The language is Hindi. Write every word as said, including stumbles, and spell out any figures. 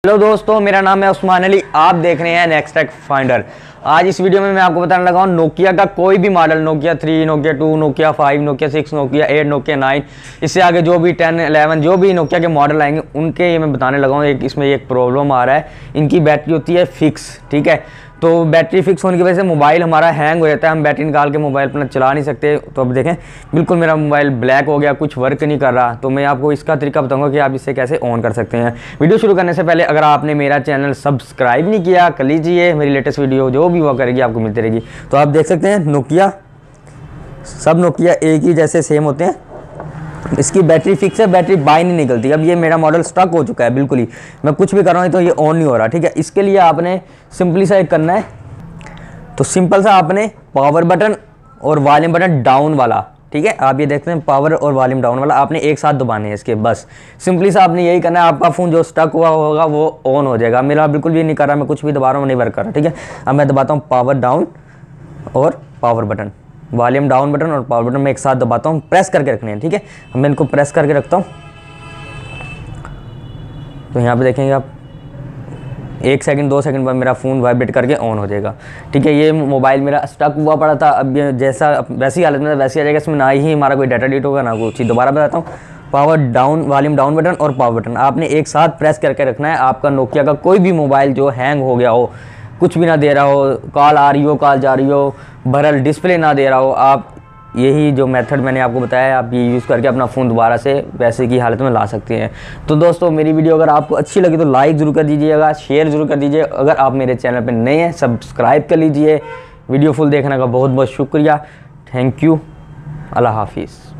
हेलो दोस्तों, मेरा नाम है उस्मान अली। आप देख रहे हैं नेक्स्ट टेक फाइंडर। आज इस वीडियो में मैं आपको बताने लगा हूँ नोकिया का कोई भी model, Nokia three, Nokia two, Nokia five, Nokia six, Nokia eight, Nokia nine, इससे आगे जो भी टेन, इलेवन जो भी नोकिया के मॉडल आएंगे उनके ये मैं बताने लगा हूँ। एक इसमें एक प्रॉब्लम आ रहा है, इनकी बैटरी होती है फिक्स। ठीक है, तो बैटरी फिक्स होने की वजह से मोबाइल हमारा हैंग हो जाता है, हम बैटरी निकाल के मोबाइल अपना चला नहीं सकते। तो अब देखें, बिल्कुल मेरा मोबाइल ब्लैक हो गया, कुछ वर्क नहीं कर रहा। तो मैं आपको इसका तरीका बताऊंगा कि आप इससे कैसे ऑन कर सकते हैं। वीडियो शुरू करने से पहले अगर आपने मेरा चैनल सब्सक्राइब नहीं किया कर लीजिए, मेरी लेटेस्ट वीडियो जो भी हुआ करेगी आपको मिलती रहेगी। तो आप देख सकते हैं नोकिया, सब नोकिया एक ही जैसे सेम होते हैं। इसकी बैटरी फिक्स है, बैटरी बाय नहीं निकलती। अब ये मेरा मॉडल स्टक हो चुका है बिल्कुल ही, मैं कुछ भी कर रहा हूँ तो ये ऑन नहीं हो रहा। ठीक है, इसके लिए आपने सिंपली सा एक करना है, तो सिंपल सा आपने पावर बटन और वॉल्यूम बटन डाउन वाला, ठीक है, आप ये देखते हैं पावर और वॉल्यूम डाउन वाला आपने एक साथ दबाने हैं इसके। बस सिंपली सा आपने यही करना है, आपका फ़ोन जो स्टक हुआ होगा वो ऑन हो जाएगा। मेरा बिल्कुल भी नहीं कर रहा, मैं कुछ भी दबा रहा हूँ नहीं वर्क कर रहा। ठीक है, अब मैं दबाता हूँ पावर डाउन और power button, volume down button और पावर बटन मैं एक साथ दबाता हूँ, प्रेस करके रखने हैं। ठीक है, अब मैं इनको प्रेस करके रखता हूँ तो यहाँ पे देखेंगे आप एक सेकंड दो सेकंड बाद मेरा फ़ोन वाइब्रेट करके ऑन हो जाएगा। ठीक है, ये मोबाइल मेरा स्टक हुआ पड़ा था, अब ये जैसा वैसी हालत में वैसी आ जाएगा। इसमें ना ही हमारा कोई डाटा डिलीट होगा ना कुछ। दोबारा बताता हूँ, power down, volume down button और पावर बटन आपने एक साथ प्रेस करके रखना है। आपका नोकिया का कोई भी मोबाइल जो हैंग हो गया हो, कुछ भी ना दे रहा हो, कॉल आ रही हो, कॉल जा रही हो, भरल डिस्प्ले ना दे रहा हो, आप यही जो मेथड मैंने आपको बताया है आप ये यूज़ करके अपना फ़ोन दोबारा से वैसे की हालत में ला सकते हैं। तो दोस्तों, मेरी वीडियो अगर आपको अच्छी लगी तो लाइक ज़रूर कर दीजिएगा, शेयर ज़रूर कर दीजिए। अगर आप मेरे चैनल पर नए हैं सब्सक्राइब कर लीजिए। वीडियो फुल देखने का बहुत बहुत शुक्रिया। Thank you. अल्लाह हाफिज़।